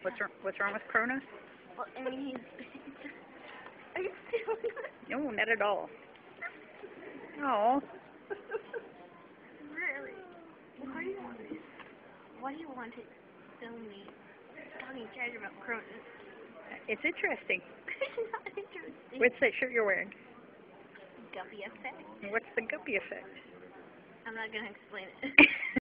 What's wrong with Cronus? Well, I mean, are you feeling it? No, not at all. Oh. Really? Why do you want to film me talking trash about Cronus? It's interesting. It's not interesting. What's that shirt you're wearing? Guppy Effect. What's the Guppy Effect? I'm not going to explain it.